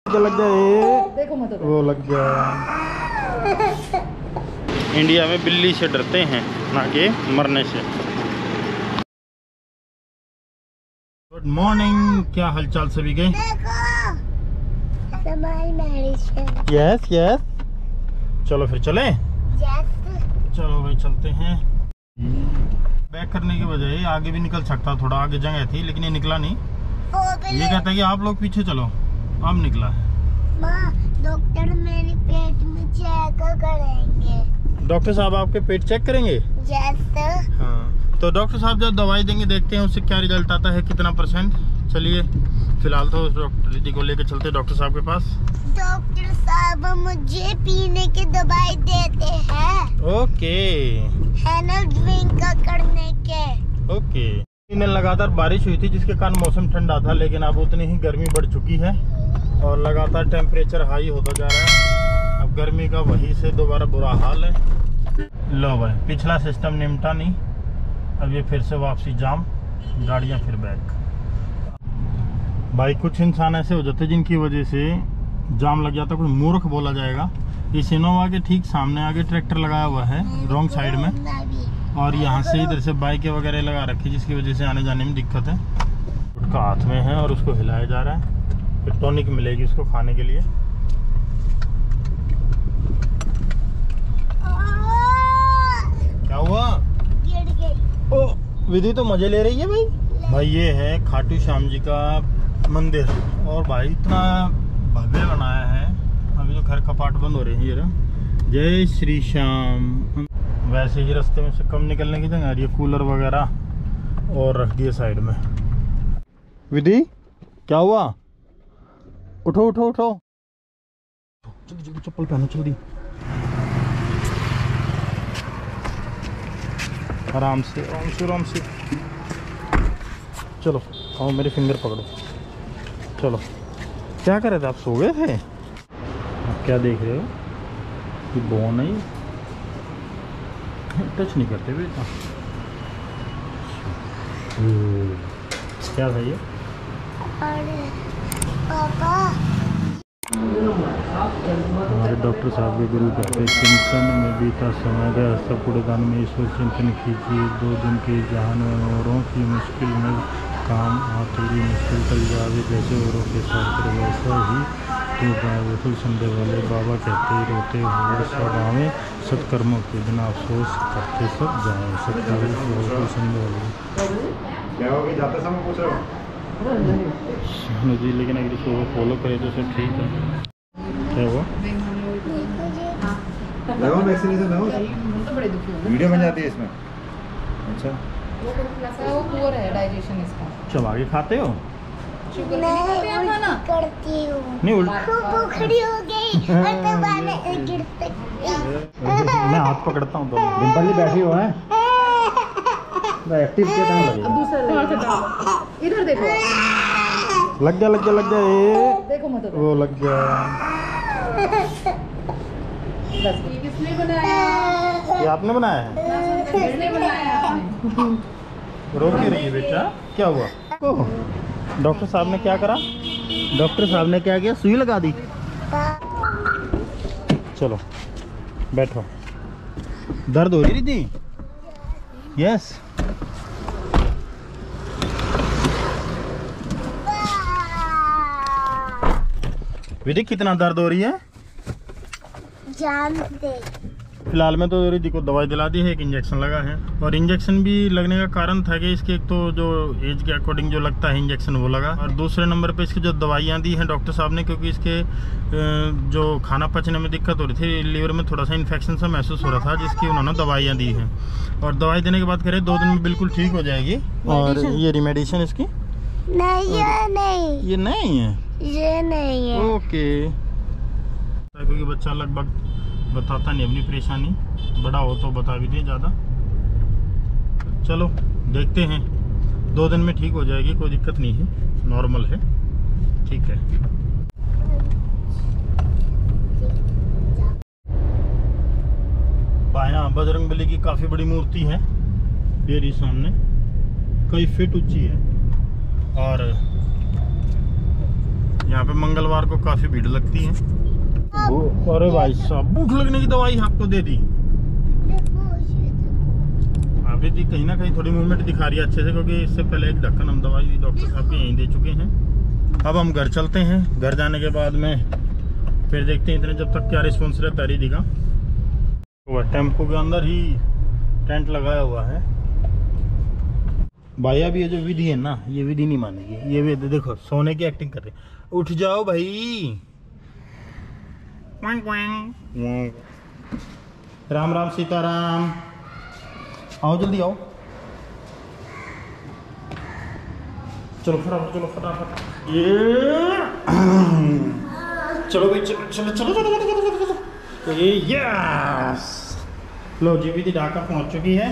लग गया, देखो मत वो लग गया। इंडिया में बिल्ली से डरते हैं ना कि मरने से। गुड मॉर्निंग, क्या हालचाल सभी के? यस यस, चलो फिर चले। चलो भाई चलते हैं। बैक करने की बजाय आगे भी निकल सकता, थोड़ा आगे जगह थी लेकिन ये निकला नहीं। ये कहता है कि आप लोग पीछे चलो, अब निकला है। डॉक्टर मेरे पेट में चेक करेंगे। डॉक्टर साहब आपके पेट चेक करेंगे? यस। हाँ, तो डॉक्टर साहब जब दवाई देंगे, देखते हैं उससे क्या रिजल्ट आता है, कितना परसेंट। चलिए फिलहाल तो डॉक्टर दीदी को लेकर चलते डॉक्टर साहब के पास। डॉक्टर साहब मुझे पीने की दवाई देते हैं। ओके, है ना, ड्रिंक करने के। ओके। दिन लगातार बारिश हुई थी जिसके कारण मौसम ठंडा था, लेकिन अब उतनी ही गर्मी बढ़ चुकी है और लगातार टेम्परेचर हाई होता जा रहा है। अब गर्मी का वही से दोबारा बुरा हाल है। लो भाई, पिछला सिस्टम निपटा नहीं, अब ये फिर से वापसी जाम, गाड़ियां फिर बैक। भाई कुछ इंसान ऐसे हो जाते जिनकी वजह से जाम लग जाता, कोई मूर्ख बोला जाएगा। इस इनोवा के ठीक सामने आगे ट्रैक्टर लगाया हुआ है रॉन्ग साइड में, और यहाँ से इधर से बाइकें वगैरह लगा रखी, जिसकी वजह से आने जाने में दिक्कत है। गुटखा हाथ में है और उसको हिलाया जा रहा है, फिर टॉनिक मिलेगी उसको खाने के लिए। क्या हुआ? ओ, विधि तो मजे ले रही है भाई। भाई ये है खाटू श्याम जी का मंदिर, और भाई इतना भव्य बनाया है। अभी तो खैर कपाट बंद हो रहे हैं। ये जय श्री श्याम। वैसे ही रास्ते में से कम निकलने की जगह ये कूलर वगैरह और रख दिए साइड में। विधि क्या हुआ? उठो उठो उठो, जल्दी जल्दी चप्पल पहनो जल्दी। आराम से आराम से आराम से। चलो आओ, मेरे फिंगर पकड़ो। चलो, क्या कर रहे थे आप? सो गए थे? आप क्या देख रहे हो? ये बोन है, टच नहीं करते बेटा। क्या था ये? पापा, हमारे डॉक्टर साहब के गुरु कहते चिंतन में बीता समय गया, सब कूड़ेदान में ईश्वर चिंतन कीजिए। 2 दिन के जहान में औरों की मुश्किल में काम आतुरी मुश्किल टल जावे, जैसे औरों के साथ वैसा ही तो बिल्कुल संदेह वाले बाबा कहते रोते हुए सब आवे, सत्कर्मों के बिना अफसोस करते सब जाए। सत्कर्म संदेह वाले क्या होगी जाते समय पूछ रहे हो जी, लेकिन अगर इसको फॉलो करे तो सब ठीक है। क्या हुआ? वैक्सीनेशन हो, वीडियो बन जाती है इसमें। अच्छा, वो पुअर है डाइजेशन इसका। चबा के खाते हो? मैं करती हूँ, नहीं बुखड़ी हो गई और दबाने गिर सकती। मैं हाथ पकड़ता हूँ। डिम्पल जी बैठी हो है, एक्टिव के टाइम लगेगा। अब दूसरा इधर देखो, लग गया लग गया लग गया, ये देखो मत वो लग गया। किसने बनाया? ये आपने बनाया है? किसने बनाया? रो क्यों रही है बेटा? क्या हुआ? डॉक्टर साहब ने क्या करा? डॉक्टर साहब ने क्या किया? सुई लगा दी। चलो बैठो। दर्द हो रही थी? यस। विधि कितना दर्द हो रही है? जान दे। फिलहाल में तो दीदी को दवाई दिला दी है, एक इंजेक्शन लगा है, और इंजेक्शन भी लगने का कारण था कि इसके एक तो जो एज के अकॉर्डिंग जो लगता है इंजेक्शन वो लगा, और दूसरे नंबर पे इसकी जो दवाइयाँ दी हैं डॉक्टर साहब ने, क्योंकि इसके जो खाना पचने में दिक्कत हो रही थी, लीवर में थोड़ा सा इन्फेक्शन सा महसूस हो रहा था, जिसकी उन्होंने दवाइयाँ दी हैं। और दवाई देने के बाद कह रहे 2 दिन में बिल्कुल ठीक हो जाएगी। और ये रिमेडिशन इसकी नहीं, ये नहीं, ये नहीं है, ये नहीं है। ओके। क्योंकि बच्चा लगभग बताता नहीं अपनी परेशानी, बड़ा हो तो बता भी दे ज़्यादा। चलो देखते हैं, 2 दिन में ठीक हो जाएगी, कोई दिक्कत नहीं है, नॉर्मल है, ठीक है। बायां बजरंगबली की काफ़ी बड़ी मूर्ति है मेरी सामने, कई फीट ऊंची है, और यहाँ पे मंगलवार को काफी भीड़ लगती है। अरे भाई साहब, भूख लगने की दवाई आपको दे दी। अभी भी कहीं ना कहीं थोड़ी मूवमेंट दिखा रही है अच्छे से, क्योंकि इससे पहले एक ढक्कन हम दवाई डॉक्टर साहब के यहीं दे चुके हैं। अब हम घर चलते हैं। घर जाने के बाद में फिर देखते हैं इतने जब तक क्या रिस्पॉन्स रहता है रिधि का। वह टेम्पो के अंदर ही टेंट लगाया हुआ है भाई। अब ये जो विधि है ना, ये विधि नहीं मानेगी। ये विधि देखो सोने की एक्टिंग कर रहे। उठ जाओ भाई। राम राम सीताराम। आओ जल्दी आओ। चलो फटाफट, चलो फटाफट। ये चलो भाई, चलो चलो चलो चलो चलो चलो चलो। ये यस, लो जी विधि ढाका पहुंच चुकी है।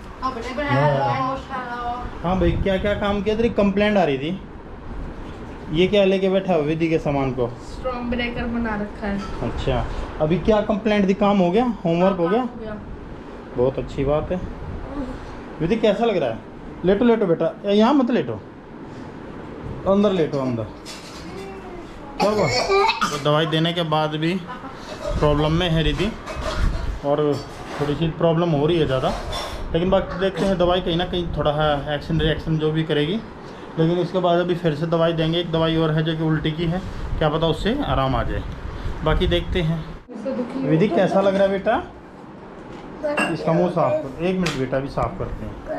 हाँ भाई, क्या क्या काम किया? तेरी कंप्लेंट आ रही थी। ये क्या लेके बैठा है विधि के सामान को? स्ट्रॉन्ग ब्रेकर बना रखा है। अच्छा, अभी क्या कंप्लेंट थी? काम हो गया? होमवर्क हो गया? बहुत अच्छी बात है। विधि कैसा लग रहा है? लेटो लेटो बेटा, यहाँ मत लेटो, अंदर लेटो अंदर। क्या हुआ? तो दवाई देने के बाद भी प्रॉब्लम में है रिधि, और थोड़ी सी प्रॉब्लम हो रही है ज़्यादा, लेकिन बाकी देखते हैं दवाई कहीं ना कहीं थोड़ा एक्शन रिएक्शन जो भी करेगी। लेकिन इसके बाद अभी फिर से दवाई देंगे। एक दवाई और है जो कि उल्टी की है, क्या पता उससे आराम आ जाए। बाकी देखते हैं। विधि कैसा लग रहा है बेटा? इसका मुंह साफ कर। एक मिनट बेटा, अभी साफ करते हैं।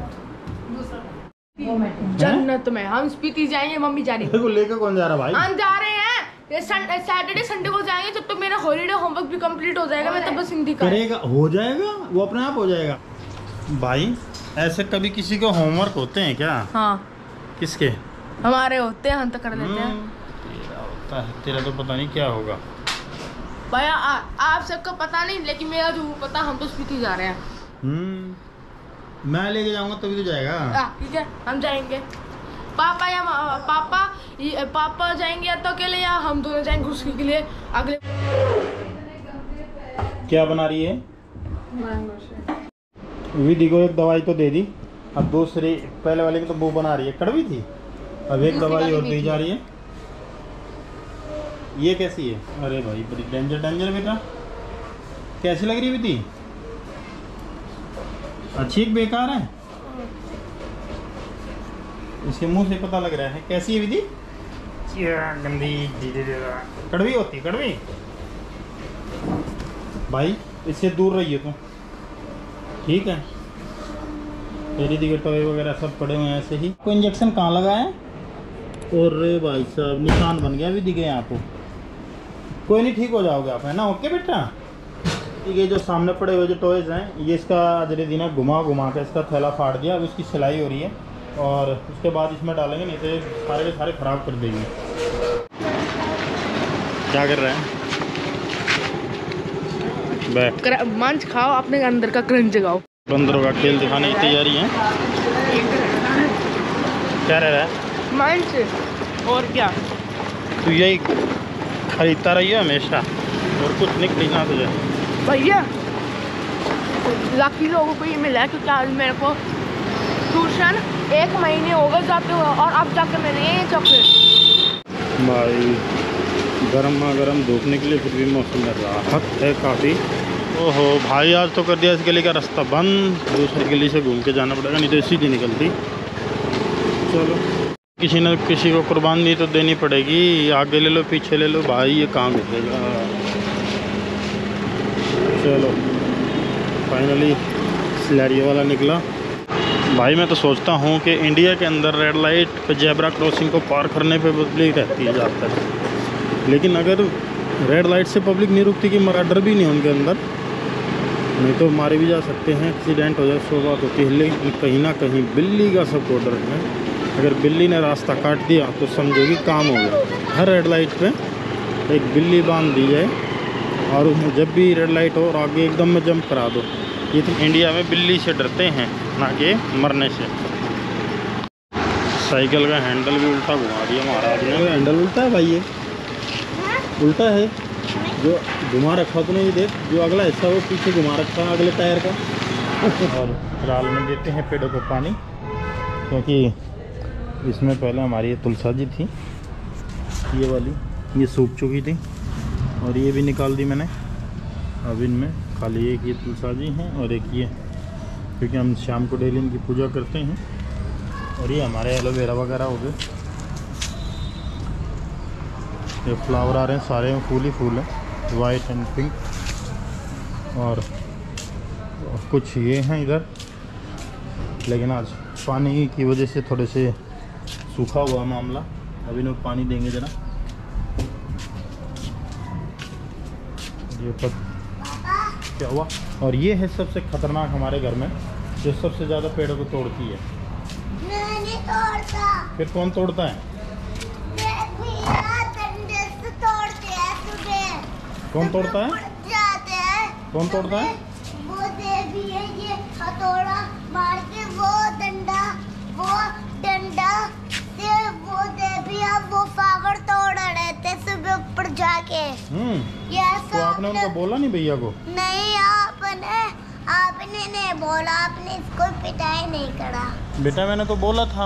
जन्नत में हम स्पीति जाएंगे, मम्मी जा रही है। देखो लेकर कौन जा रहा भाई? हम जा रहे हैं, ये सैटरडे संडे को जाएंगे, जब तक मेरा हॉलीडे होमवर्क भी कंप्लीट हो जाएगा। मैं तब बस हिंदी करेगा, हो जाएगा वो अपने आप हो जाएगा। भाई ऐसे कभी किसी को होमवर्क होते हैं क्या? हाँ, किसके? हमारे होते हैं, हम तो कर लेते हैं। तेरा होता है, तेरा तो पता नहीं क्या होगा भैया। आप सबको पता नहीं, लेकिन मेरा जो पता, हम तो स्पीति जा रहे हैं। मैं लेके जाऊंगा तभी तो जाएगा। ठीक है, हम जाएंगे। पापा या पापा जाएंगे या तो अकेले, या हम दोनों जाएंगे उसके के लिए अगले। क्या बना रही है? विधि को एक दवाई तो दे दी, अब दूसरी, पहले वाले की तो वो बना रही है, कड़वी थी। अब एक दवाई और दी जा रही है। ये कैसी है? अरे भाई बड़ी डेंजर डेंजर बेटा। कैसी लग रही है विधि? अच्छी एक बेकार है? इसके मुंह से पता लग रहा है। कैसी है विधि? गंदी, कड़वी होती है, कड़वी। भाई इससे दूर रहिए तुम, ठीक है? रिधि के टॉय वगैरह सब पड़े हुए हैं ऐसे ही। कोई इंजेक्शन कहाँ लगा है? और भाई साहब निशान बन गया विधि के यहाँ को। कोई नहीं, ठीक हो जाओगे आप, है ना? ओके बेटा। ये जो सामने पड़े हुए जो टॉयज़ हैं, ये इसका आज रिधि ने घुमा घुमा के इसका थैला फाड़ दिया। अब इसकी सिलाई हो रही है, और उसके बाद इसमें डालेंगे, नहीं तो सारे के सारे ख़राब कर देंगे। क्या कर रहे हैं? बैठ मंच खाओ, अपने अंदर का क्रंच जगाओ। बंदरों का खेल दिखाने की तैयारी है। क्या रह रहा है? मंच और क्या? तू यही खरीदता रही है हमेशा, और कुछ नहीं खरीदना तुझे। भैया लाखी लोगों को ये मिला है, क्योंकि आज मेरे को ट्यूशन 1 महीने हो गए जाते हुए, और अब जाकर मैंने ये चॉकलेट। भाई गर्मा गर्म धूप निकली, फिर भी मौसम में राहत है काफ़ी। ओहो भाई, आज तो कर दिया इस गली का रास्ता बंद। दूसरी गली से घूम के जाना पड़ेगा, नहीं तो सीधी निकलती। चलो, किसी न किसी को कुर्बानी तो देनी पड़ेगी। आगे ले लो पीछे ले लो भाई, ये काम मिलेगा। चलो फाइनली सिलेरियो वाला निकला। भाई मैं तो सोचता हूँ कि इंडिया के अंदर रेड लाइट पे जेब्रा क्रॉसिंग को पार करने पे पब्लिक रहती है ज़्यादातर, लेकिन अगर रेड लाइट से पब्लिक नहीं रुकती कि मरा डर भी नहीं उनके अंदर, नहीं तो मारे भी जा सकते हैं, एक्सीडेंट हो जाए, सो बात होती है। लेकिन कहीं ना कहीं बिल्ली का सबको डर है। अगर बिल्ली ने रास्ता काट दिया तो समझो कि काम हो गया। हर रेड लाइट पे एक बिल्ली बांध दी जाए, और उसमें जब भी रेड लाइट हो और आगे एकदम में जंप करा दो। ये तो इंडिया में बिल्ली से डरते हैं, ना कि मरने से। साइकिल का हैंडल भी उल्टा घुमा दिया महाराज ने। हैंडल उल्टा है भाई, ये उल्टा है। जो घुमा रखा तूने, ये देख, जो अगला हिस्सा वो पीछे घुमा रखा है अगले टायर का। और फिलहाल में देते हैं पेड़ों को पानी, क्योंकि इसमें पहले हमारी ये तुलसा जी थी, ये वाली, ये सूख चुकी थी और ये भी निकाल दी मैंने। अब इनमें खाली एक ये तुलसाजी हैं और एक ये, क्योंकि हम शाम को डेली इनकी पूजा करते हैं। और ये हमारे एलोवेरा वगैरह हो गए। ये फ्लावर आ रहे हैं, सारे में फूल ही फूल है, वाइट एंड पिंक। और कुछ ये हैं इधर, लेकिन आज पानी की वजह से थोड़े से सूखा हुआ मामला। अभी इन्हें पानी देंगे ज़रा। ये पर क्या हुआ? और ये है सबसे खतरनाक हमारे घर में, जो सबसे ज़्यादा पेड़ों को तोड़ती है। नहीं तोड़ता। फिर कौन तोड़ता है? डंडे से तोड़ते हैं सुबह। कौन तोड़ता है? जाते हैं। कौन तोड़ता है? वो देवी है, ये हथौड़ा मार के वो डंडा से वो देवी अब वो फावड़ तोड़ रहे थे सुबह ऊपर जाके। ये तो आपने उनको बोला नहीं भैया को? नहीं, आपने नहीं बोला, आपने इसको पिटाई नहीं करा। बेटा मैंने तो बोला था।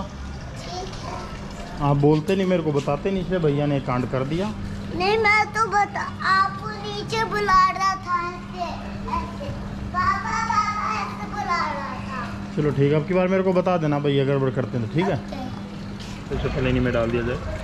आप बोलते नहीं, मेरे को बताते नहीं, इसलिए भैया ने कांड कर दिया। नहीं, मैं तो बता, आपको नीचे बुला रहा था ऐसे पापा ऐसे बुला रहा था। चलो ठीक है, अब की बार मेरे को बता देना भैया गड़बड़ करते हैं तो, ठीक है? तो इससे पहले नहीं में डाल दिया जाए।